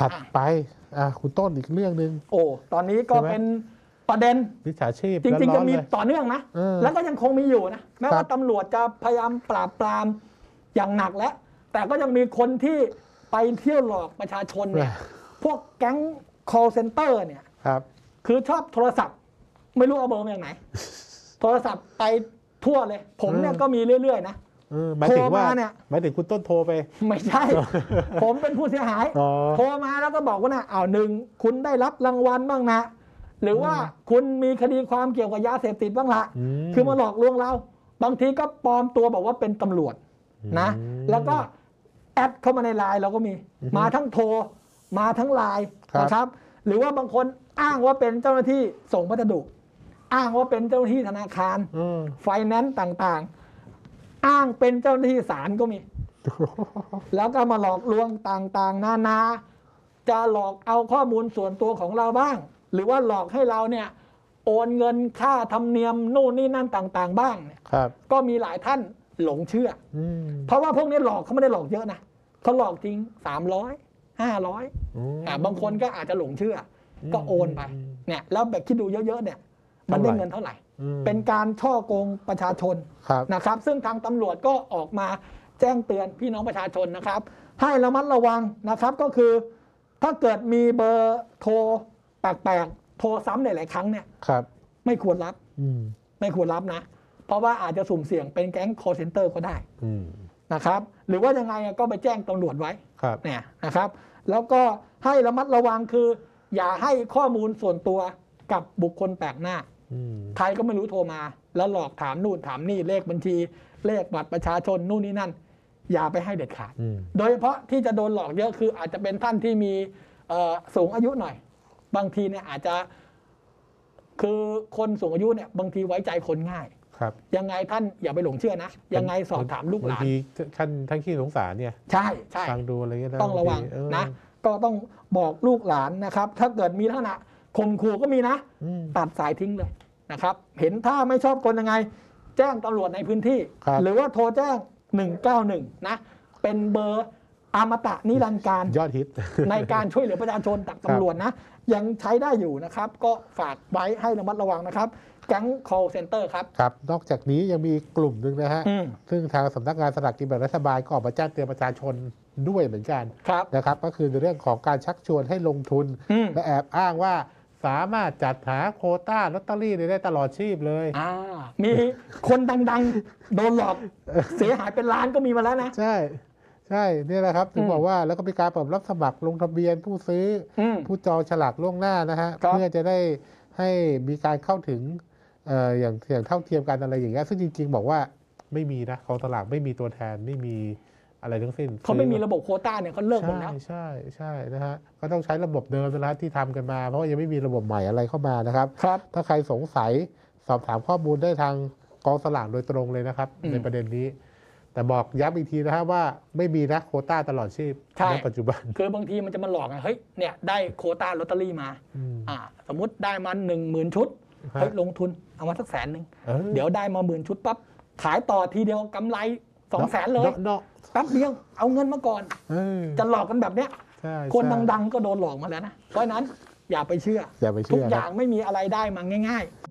ถัดไปคุณต้นอีกเรื่องหนึ่งโอ้ตอนนี้ก็เป็นประเด็นวิชาชีพจริงๆจะมีต่อเนื่องนะแล้วก็ยังคงมีอยู่นะแม้ว่าตำรวจจะพยายามปราบปรามอย่างหนักแล้วแต่ก็ยังมีคนที่ไปเที่ยวหลอกประชาชนเนี่ยพวกแก๊ง call center เนี่ยคือชอบโทรศัพท์ไม่รู้เอาเบอร์มาจากไหนโทรศัพท์ไปทั่วเลยผมเนี่ยก็มีเรื่อยๆนะหมายถึงว่าเนี่ยหมายถึงคุณต้นโทรไปไม่ใช่ ผมเป็นผู้เสียหายโทรมาแล้วก็บอกว่านะหนึ่งคุณได้รับรางวัลบ้างนะหรือว่าคุณมีคดีความเกี่ยวกับยาเสพติดบ้างละคือมาหลอกลวงเราบางทีก็ปลอมตัวบอกว่าเป็นตำรวจนะแล้วก็แอดเข้ามาในไลน์เราก็มีมาทั้งโทรมาทั้งไลน์นะครับหรือว่าบางคนอ้างว่าเป็นเจ้าหน้าที่ส่งพัสดุอ้างว่าเป็นเจ้าหน้าที่ธนาคารไฟแนนซ์ต่างๆอ้างเป็นเจ้าหน้าที่ศาลก็มี แล้วก็มาหลอกลวงต่างๆนานาจะหลอกเอาข้อมูลส่วนตัวของเราบ้างหรือว่าหลอกให้เราเนี่ยโอนเงินค่าธรรมเนียมนู่นนี่นั่นต่างๆบ้างเนี่ยก็มีหลายท่านหลงเชื่อเพราะว่าพวกนี้หลอกเขาไม่ได้หลอกเยอะนะเขาหลอกจริง300 500บางคนก็อาจจะหลงเชื่อก็โอนไปเนี่ยแล้วแบบคิดดูเยอะๆเนี่ยมันได้เงินเท่าไหร่เป็นการช่อโกงประชาชนนะครับซึ่งทางตำรวจก็ออกมาแจ้งเตือนพี่น้องประชาชนนะครับให้ระมัดระวังนะครับก็คือถ้าเกิดมีเบอร์โทรแปลกๆโทรซ้ำหลายๆครั้งเนี่ยไม่ควรรับไม่ควรรับนะเพราะว่าอาจจะสุ่มเสี่ยงเป็นแก๊ง call center ก็ได้นะครับหรือว่ายังไงก็ไปแจ้งตำรวจไว้เนี่ยนะครับแล้วก็ให้ระมัดระวังคืออย่าให้ข้อมูลส่วนตัวกับบุคคลแปลกหน้าใครก็ไม่รู้โทรมาแล้วหลอกถามนู่นถามนี่เลขบัญชีเลขบัตรประชาชนนู่นนี่นั่นอย่าไปให้เด็ดขาดโดยเฉพาะที่จะโดนหลอกเยอะคืออาจจะเป็นท่านที่มีสูงอายุหน่อยบางทีเนี่ยอาจจะคือคนสูงอายุเนี่ยบางทีไว้ใจคนง่ายยังไงท่านอย่าไปหลงเชื่อนะยังไงสอบถามลูกหลานบางทีท่านขี้สงสารเนี่ยใช่ฟังดูอะไรก็ต้องระวังนะก็ต้องบอกลูกหลานนะครับถ้าเกิดมีลักษณะข่มขู่ก็มีนะตัดสายทิ้งเลยนะครับเห็นถ้าไม่ชอบคนยังไงแจ้งตำรวจในพื้นที่หรือว่าโทรแจ้ง191นะเป็นเบอร์อมตะนิรันดร์การยอดฮิตในการช่วยเหลือประชาชนจากตำรวจนะยังใช้ได้อยู่นะครับก็ฝากไว้ให้ระมัดระวังนะครับแก๊ง call center ครับนอกจากนี้ยังมีกลุ่มหนึ่งนะฮะซึ่งทางสำนักงานสลากกินแบ่งรัฐบาลก็ออกมาแจ้งเตือนประชาชนด้วยเหมือนกันนะครับก็คือในเรื่องของการชักชวนให้ลงทุนและแอบอ้างว่าสามารถจัดหาโควต้าลอตเตอรี่ได้ตลอดชีพเลยมีคนดังๆโดนหลอกเสียหายเป็นล้านก็มีมาแล้วนะใช่นี่แหละครับถึงบอกว่าแล้วก็มีการเปิดรับสมัครลงทะเบียนผู้ซื้อผู้จองฉลากล่วงหน้านะฮะเพื่อจะได้ให้มีการเข้าถึงอย่างเท่าเทียมกันอะไรอย่างเงี้ยซึ่งจริงๆบอกว่าไม่มีนะของสลากไม่มีตัวแทนไม่มีอะไรทั้งสิ้นเขาไม่มีระบบโควต้าเนี่ยเขาเลิกหมดแล้วใช่นะฮะก็ต้องใช้ระบบเดิมนะที่ทำกันมาเพราะว่ายังไม่มีระบบใหม่อะไรเข้ามานะครับถ้าใครสงสัยสอบถามข้อมูลได้ทางกองสลากโดยตรงเลยนะครับในประเด็นนี้แต่บอกย้ำอีกทีนะฮะว่าไม่มีนะโควต้าตลอดชีพในปัจจุบันคือบางทีมันจะมาหลอกเฮ้ยเนี่ยได้โควต้าลอตเตอรี่มาสมมุติได้มา10,000 ชุดเฮ้ยลงทุนเอามาสัก100,000เดี๋ยวได้มา10,000 ชุดปั๊บขายต่อทีเดียวกำไร200,000เลยแป๊บเดียวเอาเงินมาก่อนจะหลอกกันแบบเนี้ยคนดังๆก็โดนหลอกมาแล้วนะเพราะนั้นอย่าไปเชื่อทุกอย่างไม่มีอะไรได้มาง่ายๆ